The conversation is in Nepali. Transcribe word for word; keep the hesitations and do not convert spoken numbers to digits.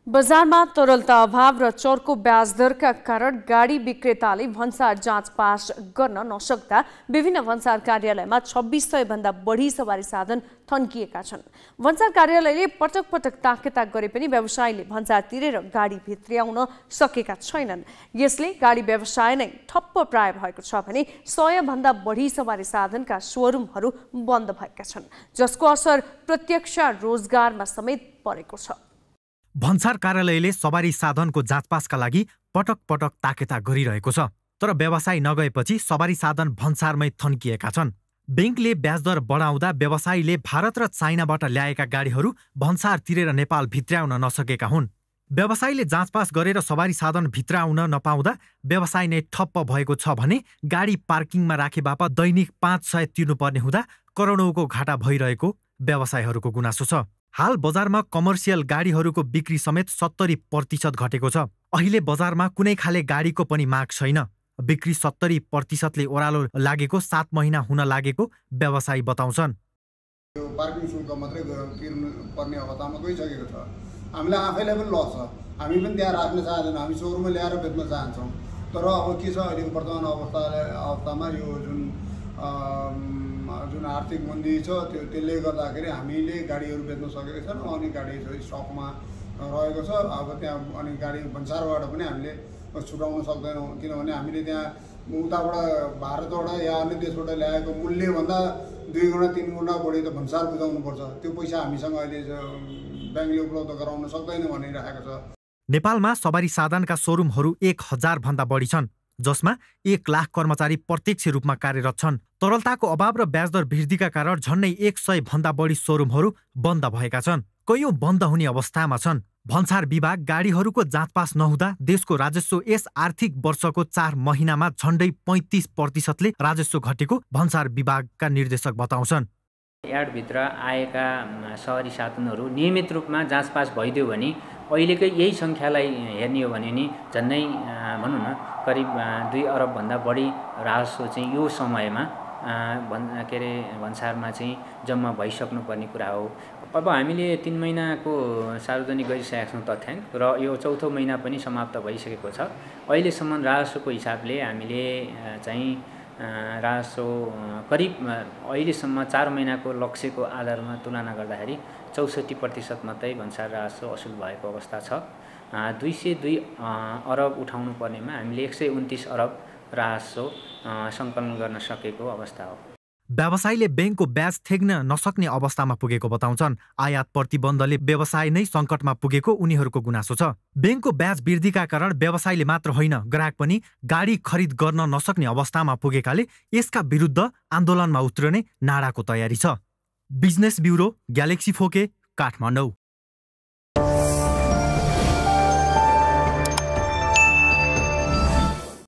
बजारमा तरलत अभाव र चर्को ब्याज दरका कारण गाडी विक्रेताले भन्सार जाँच पास गर्न नसक्दा विभिन्न भन्सार कार्यालयमा छब्बीस सय भन्दा बढी सवारी साधन थन्किएका छन्। भन्सार कार्यालयले पटक पटक ताकेताक गरे पनि व्यवसायीले भन्सार तिरेर गाडी भित्र्याउन सकेका छैनन्। यसले गाडी व्यवसाय नै ठप्प प्राय भएको छ भने सय भन्दा बढी सवारी साधनका सोरुमहरू बन्द भएका छन्, जसको असर प्रत्यक्ष रोजगारमा समेत परेको छ। भन्सार कार्यालयले सवारी साधनको जाँचपासका लागि पटक पटक ताकेता गरिरहेको छ, तर व्यवसाय नगएपछि सवारी साधन भन्सारमै थन्किएका छन्। बैंकले ब्याज दर बढाउँदा व्यवसायीले भारत र चाइनाबाट ल्याएका गाडीहरू भन्सार तिरेर नेपाल भित्र्याउन नसकेका हुन्। व्यवसायीले जाँचपास गरेर सवारी साधन भित्र्याउन नपाउँदा व्यवसाय नै ठप्प भएको छ भने गाडी पार्किङमा राखे बापत दैनिक पाँच सय तिर्नुपर्ने हुँदा करोडौँको घाटा भइरहेको व्यवसायहरूको गुनासो छ। हाल बजारमा कमर्सियल गाडीहरूको बिक्री समेत सत्तरी प्रतिशत घटेको छ। अहिले बजारमा कुनै खाले गाडीको पनि माग छैन। बिक्री सत्तरी प्रतिशतले ओह्रालो लागेको सात महिना हुन लागेको व्यवसायी बताउँछन्। यो पार्किङ शुल्क मात्रै तिर्नु पर्ने अवस्थामा गइसकेको छ। हामीलाई आफैलाई पनि लस छ। हामी पनि त्यहाँ राख्न चाहँदैनौँ, हामी सोरुममा ल्याएर बेच्न चाहन्छौँ। तर अब के छ, अहिलेको वर्तमान अवस्था अवस्थामा यो जुन जुन आर्थिक मन्दी छ त्यो त्यसले गर्दाखेरि हामीले गाडीहरू बेच्न सकेका छैनौँ। अनि गाडी स्टकमा रहेको छ। अब त्यहाँ अनि गाडी भन्सारबाट पनि हामीले छुटाउन सक्दैनौँ, किनभने हामीले त्यहाँ उताबाट भारतबाट या अन्य देशबाट ल्याएको मूल्यभन्दा दुई गुणा तिन गुणा बढी त भन्सार बुझाउनुपर्छ। त्यो पैसा हामीसँग अहिले ब्याङ्कले उपलब्ध गराउन सक्दैन भनिरहेको छ। नेपालमा सवारी साधनका सोरुमहरू एक हजार भन्दा बढी छन्, जसमा एक लाख कर्मचारी प्रत्यक्ष रूपमा कार्यरत छन्। तरलताको अभाव र ब्याजदर वृद्धिका कारण झन्डै एक सय भन्दा बढी सोरुमहरू बन्द भएका छन्। कैयौं बन्द हुने अवस्थामा छन्। भन्सार विभाग गाडीहरूको जाँचपास नहुँदा देशको राजस्व यस आर्थिक वर्षको चार महिनामा झन्डै पैँतिस प्रतिशतले राजस्व घटेको भन्सार विभागका निर्देशक बताउँछन्। यार्डभित्र आएका सवारी साधनहरू नियमित रूपमा जाँचपास भइदियो भने अहिलेकै यही सङ्ख्यालाई हेर्ने हो भने नि झन्डै भनौँ न करिब दुई अरबभन्दा बढी राजस्व चाहिँ यो समयमा भन् के अरे भन्सारमा चाहिँ जम्मा भइसक्नुपर्ने कुरा हो। अब हामीले तिन महिनाको सार्वजनिक गरिसकेका छौँ तथ्याङ्क, र यो चौथो महिना पनि समाप्त भइसकेको छ। अहिलेसम्म राजस्वको हिसाबले हामीले चाहिँ राजस्व करिब अहिलेसम्म चार महिनाको लक्ष्यको आधारमा तुलना गर्दाखेरि चौसठी प्रतिशत मात्रै भन्सार राजस्व असुल भएको अवस्था छ। दुई सय दुई अरब उठाउनु पर्नेमा हामीले एक सय उन्तिस अरब राजस्व सङ्कलन गर्न सकेको अवस्था हो। व्यवसायीले बैंकको ब्याज थेग्न नसक्ने अवस्थामा पुगेको बताउँछन्। आयात प्रतिबन्धले व्यवसाय नै सङ्कटमा पुगेको उनीहरूको गुनासो छ। बैंकको ब्याज वृद्धिका कारण व्यवसायीले मात्र होइन, ग्राहक पनि गाडी खरिद गर्न नसक्ने अवस्थामा पुगेकाले यसका विरुद्ध आन्दोलनमा उत्रने नाडाको तयारी छ। Business bureau, Galaxy four K, Kathmandu.